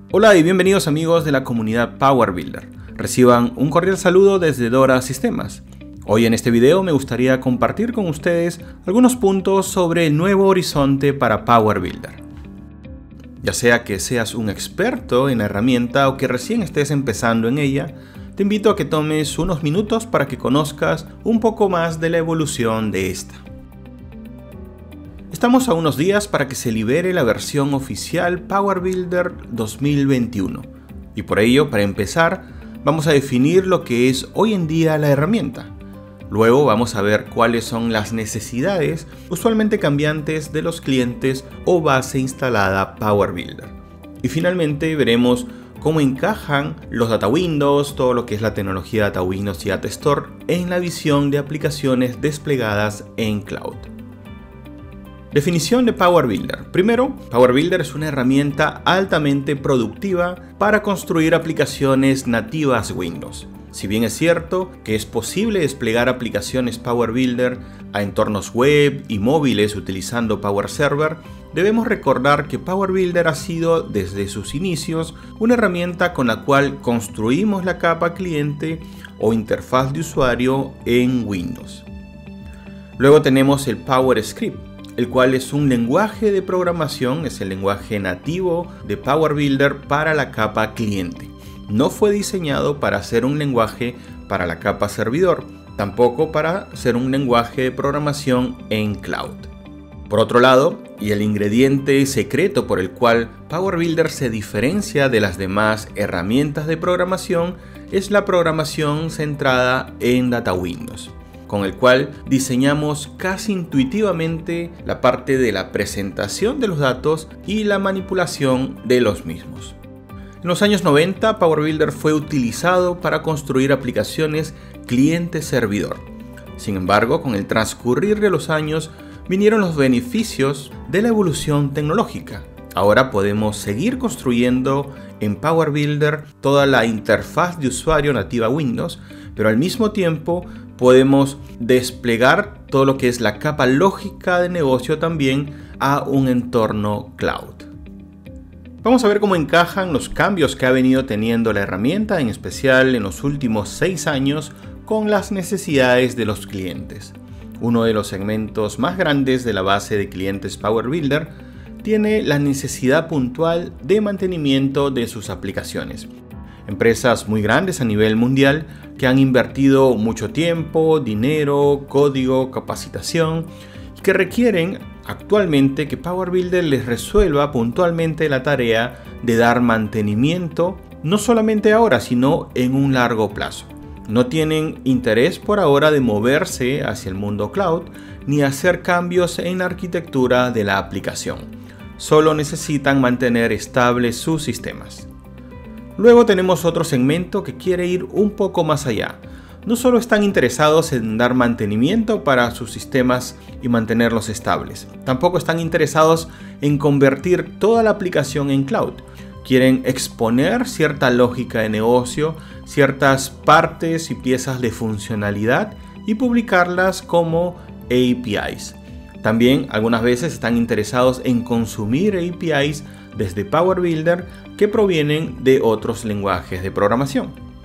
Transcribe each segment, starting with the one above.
Hola y bienvenidos amigos de la comunidad Power Builder. Reciban un cordial saludo desde Dora Sistemas. Hoy en este video me gustaría compartir con ustedes algunos puntos sobre el nuevo horizonte para Power Builder. Ya sea que seas un experto en la herramienta o que recién estés empezando en ella, te invito a que tomes unos minutos para que conozcas un poco más de la evolución de esta. Estamos a unos días para que se libere la versión oficial Power Builder 2021 y por ello, para empezar, vamos a definir lo que es hoy en día la herramienta. Luego vamos a ver cuáles son las necesidades usualmente cambiantes de los clientes o base instalada Power Builder. Y finalmente veremos cómo encajan los Data Windows, todo lo que es la tecnología Data Windows y Data Store en la visión de aplicaciones desplegadas en cloud. Definición de Power Builder. Primero, Power Builder es una herramienta altamente productiva para construir aplicaciones nativas Windows. Si bien es cierto que es posible desplegar aplicaciones Power Builder a entornos web y móviles utilizando Power Server, debemos recordar que Power Builder ha sido desde sus inicios una herramienta con la cual construimos la capa cliente o interfaz de usuario en Windows. Luego tenemos el Power Script, el cual es un lenguaje de programación, es el lenguaje nativo de Power Builder para la capa cliente. No fue diseñado para ser un lenguaje para la capa servidor, tampoco para ser un lenguaje de programación en cloud. Por otro lado, y el ingrediente secreto por el cual Power Builder se diferencia de las demás herramientas de programación es la programación centrada en Data Windows, con el cual diseñamos casi intuitivamente la parte de la presentación de los datos y la manipulación de los mismos. En los años 90, Power Builder fue utilizado para construir aplicaciones cliente-servidor. Sin embargo, con el transcurrir de los años, vinieron los beneficios de la evolución tecnológica. Ahora podemos seguir construyendo en Power Builder toda la interfaz de usuario nativa Windows, pero al mismo tiempo podemos desplegar todo lo que es la capa lógica de negocio también a un entorno cloud. Vamos a ver cómo encajan los cambios que ha venido teniendo la herramienta, en especial en los últimos 6 años, con las necesidades de los clientes. Uno de los segmentos más grandes de la base de clientes Power Builder tiene la necesidad puntual de mantenimiento de sus aplicaciones. Empresas muy grandes a nivel mundial que han invertido mucho tiempo, dinero, código, capacitación y que requieren actualmente que Power Builder les resuelva puntualmente la tarea de dar mantenimiento, no solamente ahora, sino en un largo plazo. No tienen interés por ahora de moverse hacia el mundo cloud ni hacer cambios en la arquitectura de la aplicación. Solo necesitan mantener estables sus sistemas. Luego tenemos otro segmento que quiere ir un poco más allá. No solo están interesados en dar mantenimiento para sus sistemas y mantenerlos estables, tampoco están interesados en convertir toda la aplicación en cloud. Quieren exponer cierta lógica de negocio, ciertas partes y piezas de funcionalidad y publicarlas como APIs. También algunas veces están interesados en consumir APIs desde Power Builder que provienen de otros lenguajes de programación.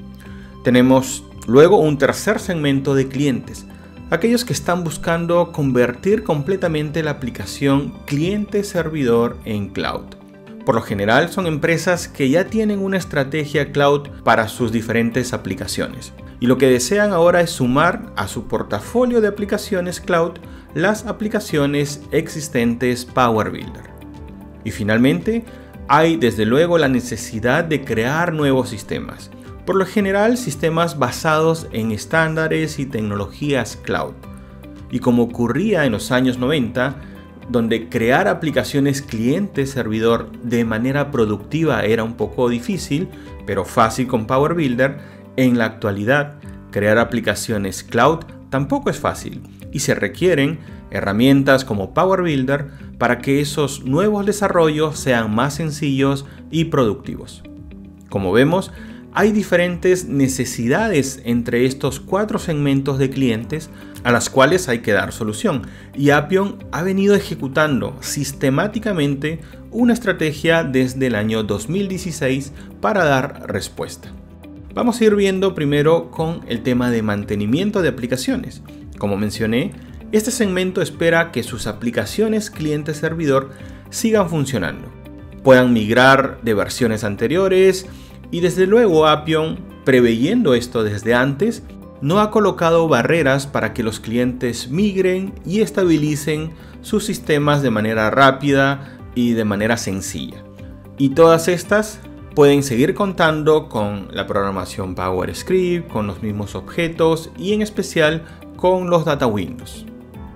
Tenemos luego un tercer segmento de clientes, aquellos que están buscando convertir completamente la aplicación cliente-servidor en cloud. Por lo general son empresas que ya tienen una estrategia cloud para sus diferentes aplicaciones y lo que desean ahora es sumar a su portafolio de aplicaciones cloud las aplicaciones existentes Power Builder. Y finalmente, hay desde luego la necesidad de crear nuevos sistemas. Por lo general, sistemas basados en estándares y tecnologías cloud. Y como ocurría en los años 90, donde crear aplicaciones cliente-servidor de manera productiva era un poco difícil, pero fácil con Power Builder, en la actualidad, crear aplicaciones cloud tampoco es fácil y se requieren herramientas como Power Builder para que esos nuevos desarrollos sean más sencillos y productivos. Como vemos, hay diferentes necesidades entre estos 4 segmentos de clientes a las cuales hay que dar solución. Y Appium ha venido ejecutando sistemáticamente una estrategia desde el año 2016 para dar respuesta. Vamos a ir viendo primero con el tema de mantenimiento de aplicaciones. Como mencioné, este segmento espera que sus aplicaciones cliente-servidor sigan funcionando, puedan migrar de versiones anteriores y desde luego Appium, preveyendo esto desde antes, no ha colocado barreras para que los clientes migren y estabilicen sus sistemas de manera rápida y de manera sencilla. Y todas estas pueden seguir contando con la programación PowerScript, con los mismos objetos y en especial con los Data Windows.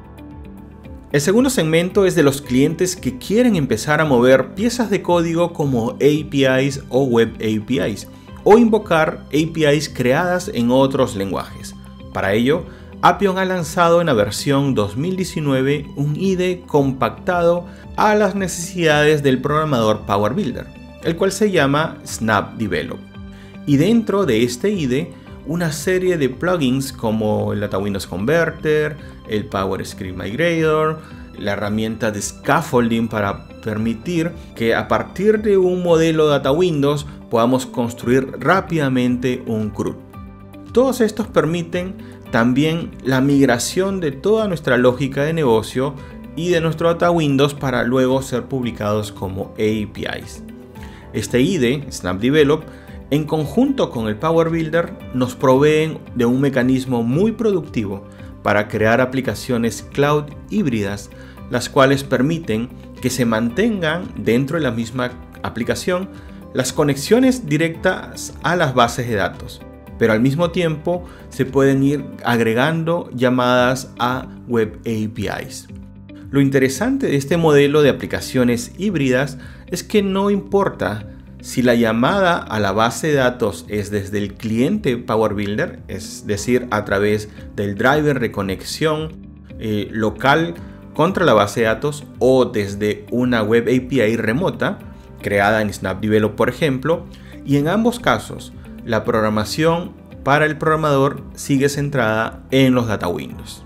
El segundo segmento es de los clientes que quieren empezar a mover piezas de código como APIs o Web APIs o invocar APIs creadas en otros lenguajes. Para ello, Appium ha lanzado en la versión 2019 un IDE compactado a las necesidades del programador Power Builder, el cual se llama Snap Develop. Y dentro de este IDE, una serie de plugins como el Data Windows Converter, el PowerScript Migrator, la herramienta de scaffolding para permitir que a partir de un modelo Data Windows podamos construir rápidamente un CRUD. Todos estos permiten también la migración de toda nuestra lógica de negocio y de nuestro Data Windows para luego ser publicados como APIs. Este IDE, Snap Develop, en conjunto con el Power Builder, nos proveen de un mecanismo muy productivo para crear aplicaciones cloud híbridas, las cuales permiten que se mantengan dentro de la misma aplicación las conexiones directas a las bases de datos, pero al mismo tiempo se pueden ir agregando llamadas a Web APIs. Lo interesante de este modelo de aplicaciones híbridas es que no importa si la llamada a la base de datos es desde el cliente Power Builder, es decir, a través del driver de conexión local contra la base de datos o desde una Web API remota, creada en Snap Develop por ejemplo, y en ambos casos la programación para el programador sigue centrada en los Data Windows.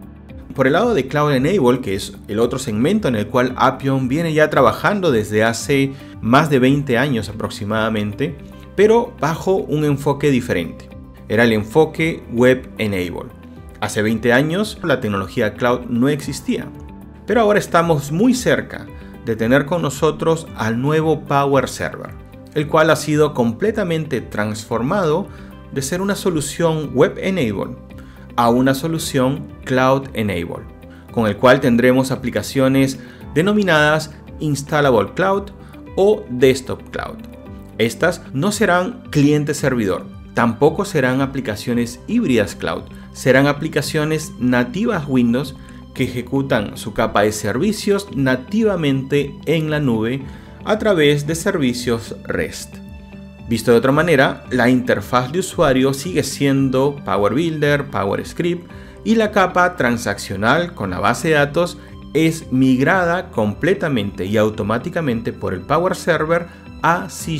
Por el lado de Cloud Enable, que es el otro segmento en el cual Appium viene ya trabajando desde hace más de 20 años aproximadamente, pero bajo un enfoque diferente. Era el enfoque Web Enable. Hace 20 años la tecnología cloud no existía, pero ahora estamos muy cerca de tener con nosotros al nuevo Power Server, el cual ha sido completamente transformado de ser una solución Web Enable a una solución Cloud Enable, con el cual tendremos aplicaciones denominadas Installable Cloud o Desktop Cloud. Estas no serán cliente-servidor, tampoco serán aplicaciones híbridas cloud, serán aplicaciones nativas Windows que ejecutan su capa de servicios nativamente en la nube a través de servicios REST. Visto de otra manera, la interfaz de usuario sigue siendo Power Builder, PowerScript y la capa transaccional con la base de datos es migrada completamente y automáticamente por el Power Server a C#.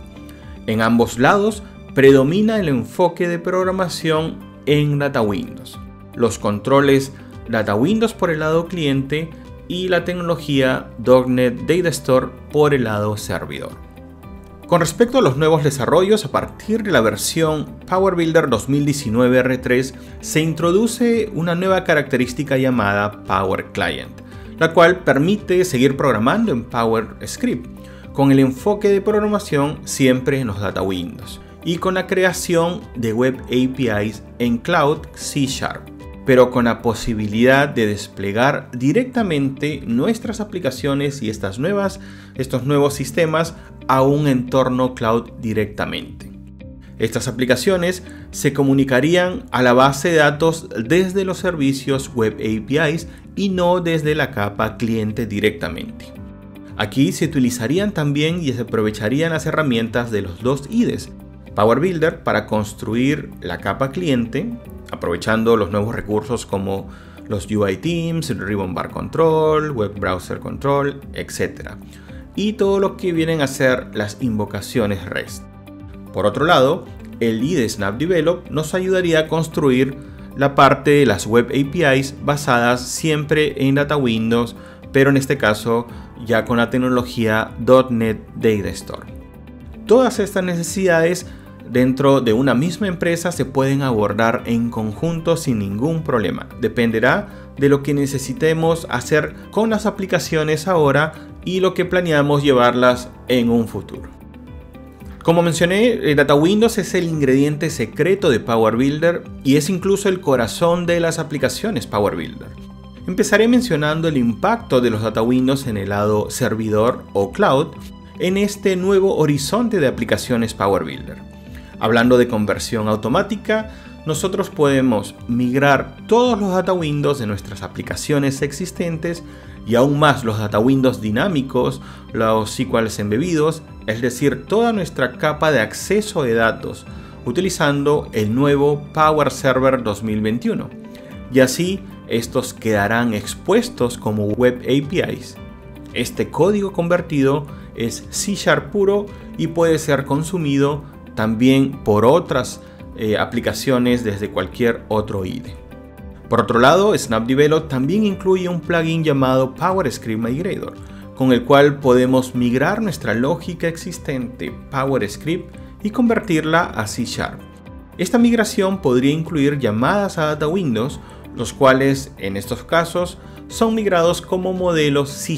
En ambos lados predomina el enfoque de programación en Data Windows, los controles Data Windows por el lado cliente y la tecnología .NET Data Store por el lado servidor. Con respecto a los nuevos desarrollos, a partir de la versión Power Builder 2019 R3 se introduce una nueva característica llamada Power Client, la cual permite seguir programando en PowerScript, con el enfoque de programación siempre en los Data Windows y con la creación de Web APIs en Cloud C#, pero con la posibilidad de desplegar directamente nuestras aplicaciones y estos nuevos sistemas a un entorno cloud directamente. Estas aplicaciones se comunicarían a la base de datos desde los servicios Web APIs y no desde la capa cliente directamente. Aquí se utilizarían también y se aprovecharían las herramientas de los dos IDEs, Power Builder para construir la capa cliente, aprovechando los nuevos recursos como los UI Teams, el Ribbon Bar Control, Web Browser Control, etc. Y todo lo que vienen a ser las invocaciones REST. Por otro lado, el IDE Snap Develop nos ayudaría a construir la parte de las Web APIs basadas siempre en Data Windows, pero en este caso ya con la tecnología .NET Data Store. Todas estas necesidades dentro de una misma empresa se pueden abordar en conjunto sin ningún problema. Dependerá de lo que necesitemos hacer con las aplicaciones ahora y lo que planeamos llevarlas en un futuro. Como mencioné, Data Windows es el ingrediente secreto de Power Builder y es incluso el corazón de las aplicaciones Power Builder. Empezaré mencionando el impacto de los Data Windows en el lado servidor o cloud en este nuevo horizonte de aplicaciones Power Builder. Hablando de conversión automática, nosotros podemos migrar todos los Data Windows de nuestras aplicaciones existentes y aún más los Data Windows dinámicos, los SQLs embebidos, es decir, toda nuestra capa de acceso de datos, utilizando el nuevo Power Server 2021. Y así, estos quedarán expuestos como Web APIs. Este código convertido es C# puro y puede ser consumido también por otras aplicaciones desde cualquier otro IDE. Por otro lado, Snap Develop también incluye un plugin llamado PowerScript Migrator, con el cual podemos migrar nuestra lógica existente PowerScript y convertirla a C#. Esta migración podría incluir llamadas a Data Windows, los cuales en estos casos son migrados como modelos C#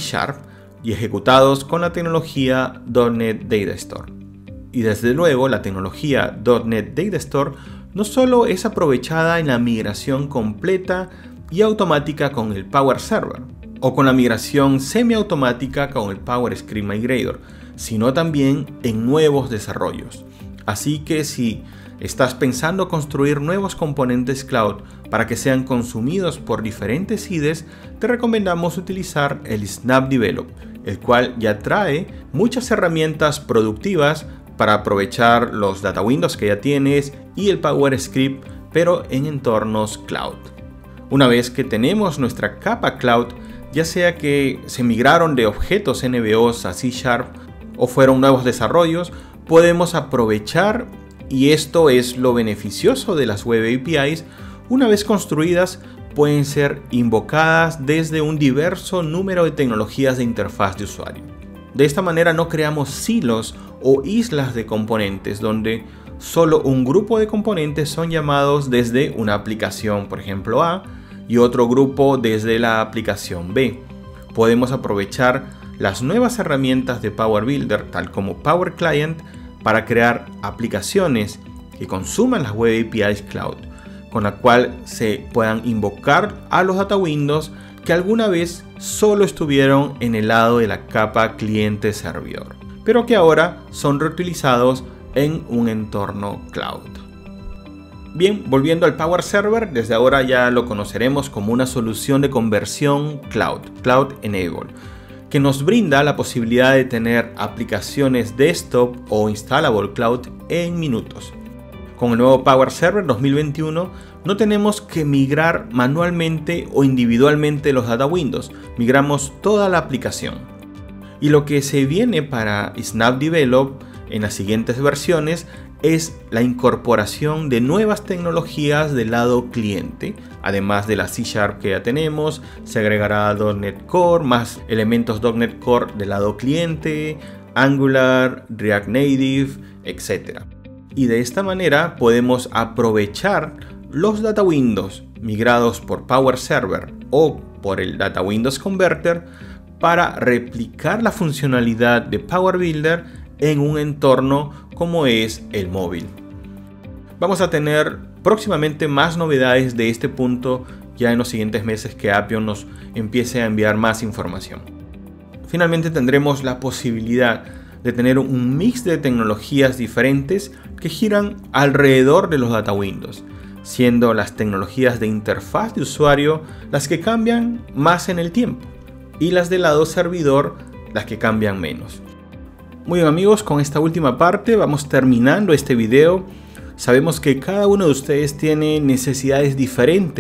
y ejecutados con la tecnología .NET Data Store. Y desde luego la tecnología .NET Data Store no solo es aprovechada en la migración completa y automática con el Power Server o con la migración semiautomática con el PowerScript Migrator, sino también en nuevos desarrollos. Así que si estás pensando construir nuevos componentes cloud para que sean consumidos por diferentes IDEs, te recomendamos utilizar el Snap Develop, el cual ya trae muchas herramientas productivas para aprovechar los Data Windows que ya tienes y el PowerScript, pero en entornos cloud. Una vez que tenemos nuestra capa cloud, ya sea que se migraron de objetos NBOs a C# o fueron nuevos desarrollos, podemos aprovechar, y esto es lo beneficioso de las Web APIs, una vez construidas pueden ser invocadas desde un diverso número de tecnologías de interfaz de usuario. De esta manera no creamos silos o islas de componentes donde solo un grupo de componentes son llamados desde una aplicación, por ejemplo A, y otro grupo desde la aplicación B. Podemos aprovechar las nuevas herramientas de Power Builder, tal como Power Client, para crear aplicaciones que consuman las Web APIs Cloud, con la cual se puedan invocar a los Data Windows que alguna vez solo estuvieron en el lado de la capa cliente-servidor, pero que ahora son reutilizados en un entorno cloud. Bien, volviendo al Power Server, desde ahora ya lo conoceremos como una solución de conversión cloud, Cloud Enable, que nos brinda la posibilidad de tener aplicaciones desktop o installable cloud en minutos. Con el nuevo Power Server 2021 no tenemos que migrar manualmente o individualmente los Data Windows, migramos toda la aplicación. Y lo que se viene para Snap Develop en las siguientes versiones es la incorporación de nuevas tecnologías del lado cliente. Además de la C# que ya tenemos, se agregará .NET Core, más elementos .NET Core del lado cliente, Angular, React Native, etc. Y de esta manera podemos aprovechar los Data Windows migrados por Power Server o por el Data Windows Converter para replicar la funcionalidad de Power Builder en un entorno como es el móvil. Vamos a tener próximamente más novedades de este punto ya en los siguientes meses que Appium nos empiece a enviar más información. Finalmente tendremos la posibilidad de tener un mix de tecnologías diferentes que giran alrededor de los Data Windows, siendo las tecnologías de interfaz de usuario las que cambian más en el tiempo y las del lado servidor las que cambian menos. Muy bien amigos, con esta última parte vamos terminando este video. Sabemos que cada uno de ustedes tiene necesidades diferentes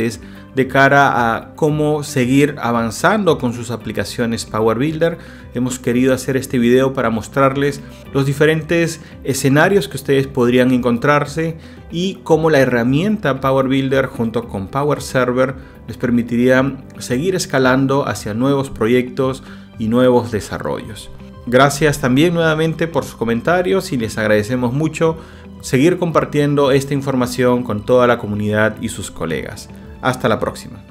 de cara a cómo seguir avanzando con sus aplicaciones Power Builder. Hemos querido hacer este video para mostrarles los diferentes escenarios que ustedes podrían encontrarse y cómo la herramienta Power Builder junto con Power Server les permitiría seguir escalando hacia nuevos proyectos y nuevos desarrollos. Gracias también nuevamente por sus comentarios y les agradecemos mucho seguir compartiendo esta información con toda la comunidad y sus colegas. Hasta la próxima.